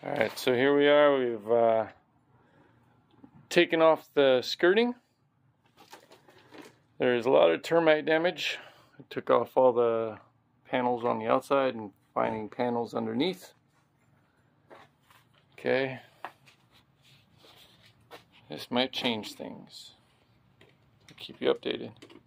Alright, so here we are. We've taken off the skirting. There's a lot of termite damage. I took off all the panels on the outside and finding panels underneath. Okay. This might change things. I'll keep you updated.